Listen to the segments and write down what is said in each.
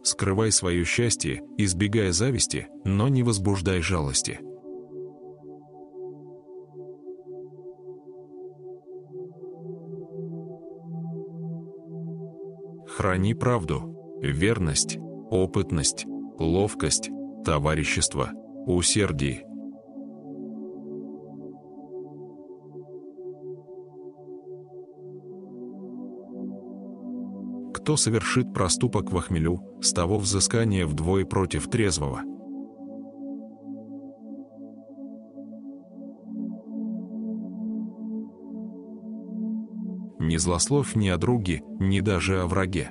Скрывай свое счастье, избегая зависти, но не возбуждай жалости. Храни правду, верность, опытность, ловкость, товарищество, усердие. Кто совершит проступок во хмелю, с того взыскание вдвое против трезвого. Не злословь ни о друге, ни даже о враге.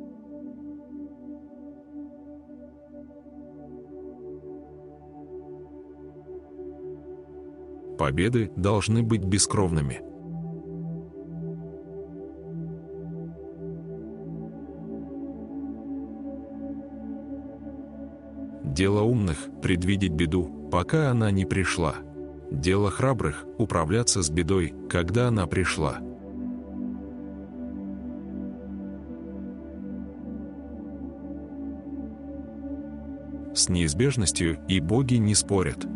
Победы должны быть бескровными. Дело умных – предвидеть беду, пока она не пришла. Дело храбрых – управляться с бедой, когда она пришла. С неизбежностью и боги не спорят.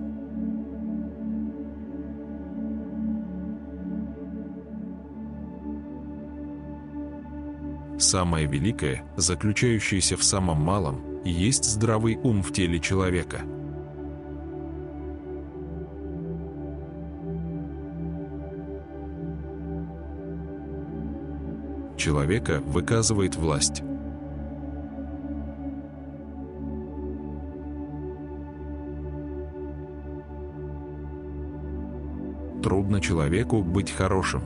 Самое великое, заключающееся в самом малом, есть здравый ум в теле человека. Человека выказывает власть. Трудно человеку быть хорошим.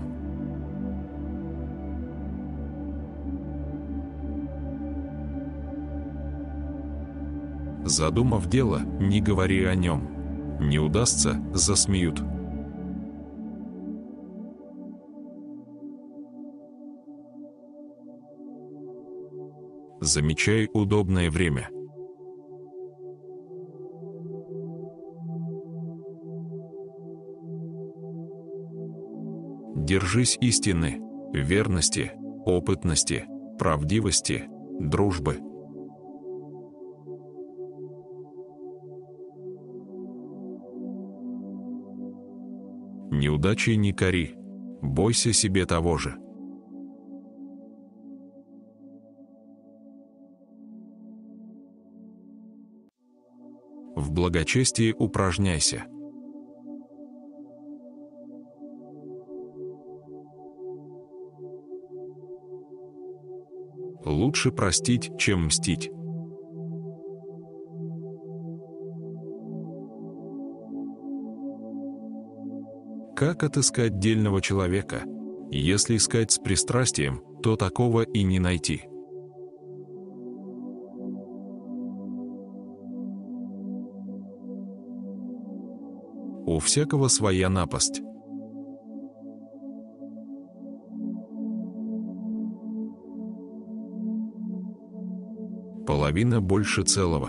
Задумав дело, не говори о нем. Не удастся – засмеют. Замечай удобное время. Держись истины, верности, опытности, правдивости, дружбы. Неудачи не кори, бойся себе того же. В благочестии упражняйся. Лучше простить, чем мстить. Как отыскать дельного человека? Если искать с пристрастием, то такого и не найти. У всякого своя напасть. Половина больше целого.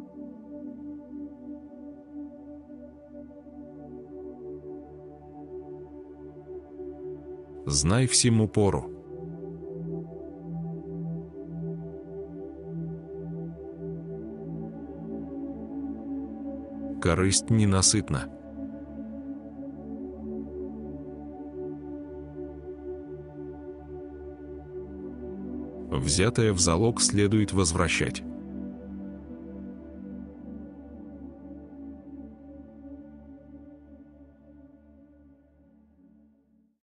Знай всему пору. Корысть ненасытна. Взятое в залог следует возвращать.